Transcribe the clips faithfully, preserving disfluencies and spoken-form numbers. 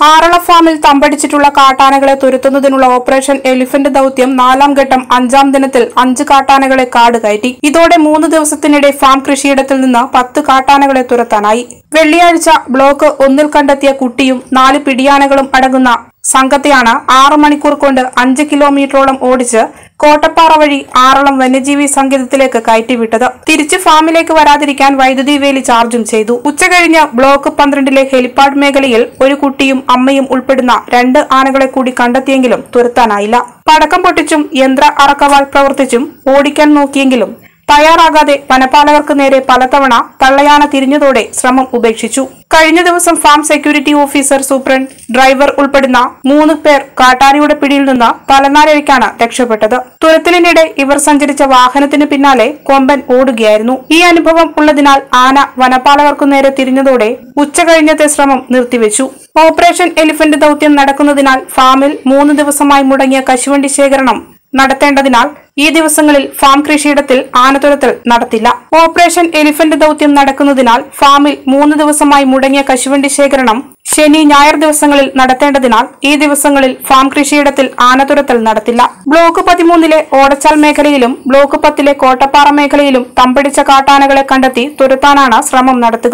ആറള ഫാമിൽ തമ്പടിച്ചിട്ടുള്ള കാട്ടാനകളെ തുരത്തുന്നതിനുള്ള operation elephant ദൌത്യം നാലാം ഘട്ടം അഞ്ചാം ദിനത്തിൽ അഞ്ച് കാട്ടാനകളെ കാട് കയറ്റി. ഇതോടെ മൂന്ന് ദിവസത്തിനിടെ ഫാം കൃഷിയിടത്തിൽ നിന്ന് പത്ത് കാട്ടാനകളെ തുരത്താനായി. വെള്ളിയാഴ്ച ബ്ലോക്ക് ഒന്നിൽ കണ്ടെത്തിയ കുട്ടിയും നാല് പിടിയാനകളും അടങ്ങുന്ന സംഘത്തെയാണ് ആറ് മണിക്കൂർ കൊണ്ട് അഞ്ച് കിലോമീറ്ററോളം ഓടിച്ച് കോട്ടപ്പാറ വഴി ആറളം വന്യജീവി സങ്കേതത്തിലേക്ക് കയറ്റിവിട്ടത്. തിരിച്ച് ഫാമിലേക്ക് വരാതിരിക്കാൻ വൈദ്യുതി വേലി ചാർജും ചെയ്തു. ഉച്ചകഴിഞ്ഞ് ബ്ലോക്ക് പന്ത്രണ്ടിലെ ഹെലിപ്പാഡ് മേഖലയിൽ ഒരു കുട്ടിയും അമ്മയും ഉൾപ്പെടുന്ന രണ്ട് ആനകളെ കൂടി കണ്ടെത്തിയെങ്കിലും തുരത്താനായില്ല. പടക്കം പൊട്ടിച്ചും യന്ത്ര അറക്കവാൾ പ്രവർത്തിച്ചും ഓടിക്കാൻ നോക്കിയെങ്കിലും തയ്യാറാകാതെ വനപാലകർക്ക് നേരെ പലതവണ തള്ളയാന തിരിഞ്ഞതോടെ ശ്രമം ഉപേക്ഷിച്ചു. കഴിഞ്ഞ ദിവസം farm security officer, superintendent, driver ഉൾപ്പെടുന്ന മൂന്ന് പേർ കാട്ടാനയുടെ പിടിയിൽ നിന്ന് തലനാരിഴയ്ക്കാണ് രക്ഷപ്പെട്ടത്. തുരത്തലിനിടെ ഇവർ സഞ്ചരിച്ച വാഹനത്തിന് പിന്നാലെ കൊമ്പൻ ഓടുകയായിരുന്നു. ഈ അനുഭവം ഉള്ളതിനാൽ ആന വനപാലകർക്കു നേരെ തിരിഞ്ഞതോടെ ഉച്ചകഴിഞ്ഞത്തെ ശ്രമം നിർത്തിവെച്ചു. ഓപ്പറേഷൻ എലിഫന്റ് ദൌത്യം നടക്കുന്നതിനാൽ ഫാമിൽ മൂന്ന് ദിവസമായി മുടങ്ങിയ കശുവണ്ടി ശേഖരണം നടത്തേണ്ടതിനാൽ ഈ ദിവസങ്ങളിൽ ഫാം കൃഷിയിടത്തിൽ ആനതുരത്തൽ നടത്തില്ല. ഓപ്പറേഷൻ എലിഫന്റ് ദൌത്യം നടക്കുന്നതിനാൽ ഫാമിൽ മൂന്ന് ദിവസമായി മുടങ്ങിയ കശുവണ്ടി ശേഖരണം ശനി, ഞായർ ദിവസങ്ങളിൽ നടത്തേണ്ടതിനാൽ ഈ ദിവസങ്ങളിൽ ഫാം കൃഷിയിടത്തിൽ ആനതുരത്തൽ നടത്തില്ല. ബ്ലോക്ക് പതിമൂന്നിലെ ഓടച്ചാൽ മേഖലയിലും ബ്ലോക്ക് പത്തിലെ കോട്ടപ്പാറ മേഖലയിലും തമ്പടിച്ച കാട്ടാനകളെ കണ്ടെത്തി തുരത്താനാണ് ശ്രമം നടത്തുക.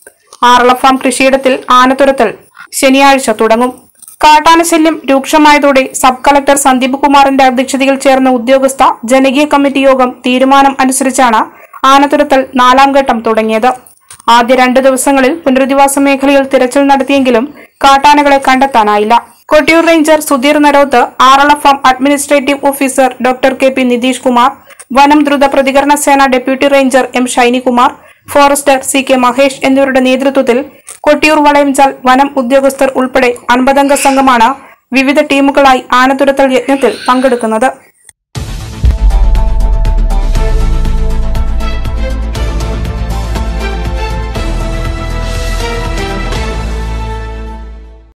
ആറള ഫാം കൃഷിയിടത്തിൽ ആനതുരത്തൽ ശനിയാഴ്ച തുടങ്ങും. കാട്ടാനശല്യം രൂക്ഷമായതോടെ സബ് കളക്ടർ സന്ദീപ് കുമാറിന്റെ അധ്യക്ഷതയിൽ ചേർന്ന ഉദ്യോഗസ്ഥ ജനകീയ കമ്മിറ്റി യോഗം തീരുമാനം അനുസരിച്ചാണ് ആനതുരത്തൽ നാലാം ഘട്ടം തുടങ്ങിയത്. ആദ്യ രണ്ട് ദിവസങ്ങളിൽ പുനരധിവാസ മേഖലയിൽ തിരച്ചിൽ നടത്തിയെങ്കിലും കാട്ടാനകളെ കണ്ടെത്താനായില്ല. Kottiyoor ranger Sudheer Naroth, Aralam farm administrative officer doctor K P Nitheesh Kumar, വനം ദ്രുത പ്രതികരണ സേന deputy ranger M Shinykumar, forester C K Mahesh എന്നിവരുടെ നേതൃത്വത്തിൽ കൊട്ടിയൂർ വളയംചാൽ വനം ഉദ്യോഗസ്ഥർ ഉൾപ്പെടെ അൻപതംഗ സംഘമാണ് വിവിധ ടീമുകളായി ആനതുരത്തൽ യജ്ഞത്തിൽ പങ്കെടുക്കുന്നത്.